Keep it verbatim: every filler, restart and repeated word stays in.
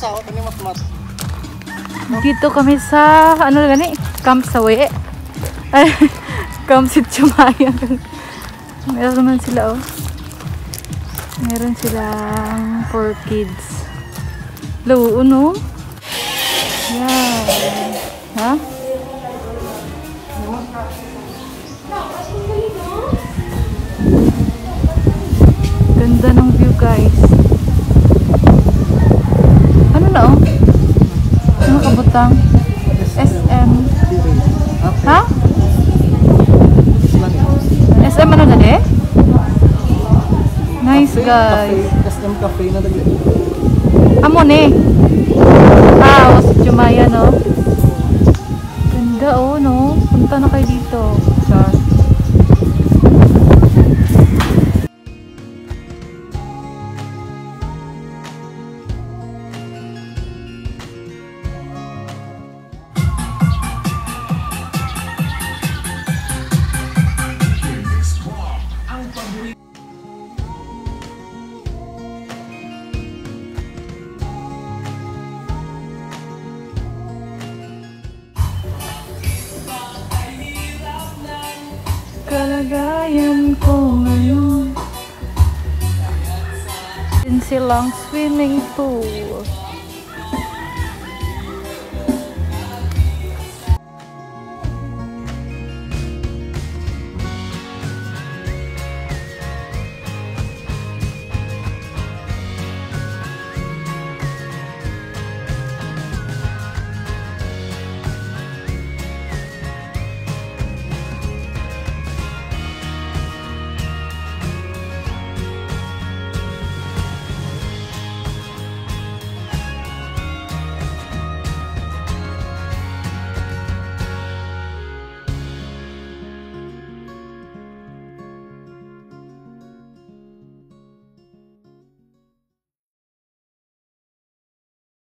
Dito kami sa ano gani? Camp Sawe. Ay, Camp SITIO Maya. Meron naman sila oh. Meron silang for kids. Low uno. Yeah. Ha? Ganda ng view guys. Ano na oh? Ano kabutang? S M. Ha? S M ano na de? Nice guys. S M cafe na dali. Amo ni. Ah, SITIO Maya no. Ganda oh no. Punta na kayo dito. Char. Kalagayan ko ngayon din silang swimming pool.